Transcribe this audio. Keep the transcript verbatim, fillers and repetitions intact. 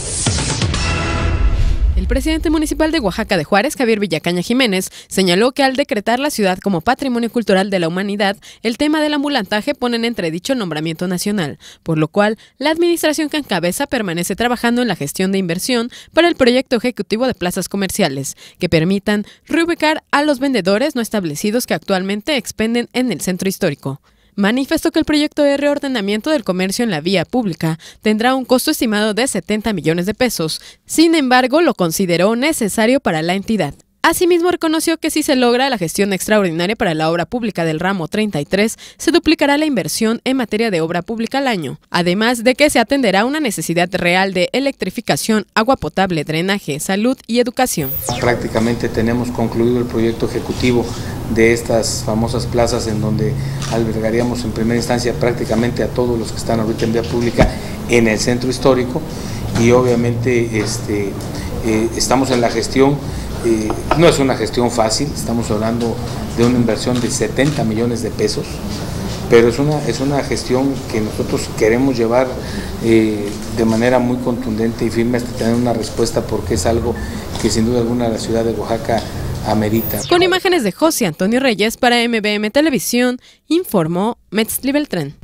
El presidente municipal de Oaxaca de Juárez, Javier Villacaña Jiménez, señaló que al decretar la ciudad como Patrimonio Cultural de la Humanidad, el tema del ambulantaje pone en entredicho el nombramiento nacional, por lo cual la administración que encabeza permanece trabajando en la gestión de inversión para el proyecto ejecutivo de plazas comerciales, que permitan reubicar a los vendedores no establecidos que actualmente expenden en el centro histórico. Manifestó que el proyecto de reordenamiento del comercio en la vía pública tendrá un costo estimado de setenta millones de pesos. Sin embargo, lo consideró necesario para la entidad. Asimismo, reconoció que si se logra la gestión extraordinaria para la obra pública del ramo treinta y tres, se duplicará la inversión en materia de obra pública al año, además de que se atenderá una necesidad real de electrificación, agua potable, drenaje, salud y educación. Prácticamente tenemos concluido el proyecto ejecutivo de estas famosas plazas en donde albergaríamos en primera instancia prácticamente a todos los que están ahorita en vía pública en el centro histórico, y obviamente este, eh, estamos en la gestión. Eh, no es una gestión fácil, estamos hablando de una inversión de setenta millones de pesos, pero es una, es una gestión que nosotros queremos llevar eh, de manera muy contundente y firme hasta tener una respuesta, porque es algo que sin duda alguna la ciudad de Oaxaca amerita. Con imágenes de José Antonio Reyes para M B M Televisión, informó Metzli Beltrán.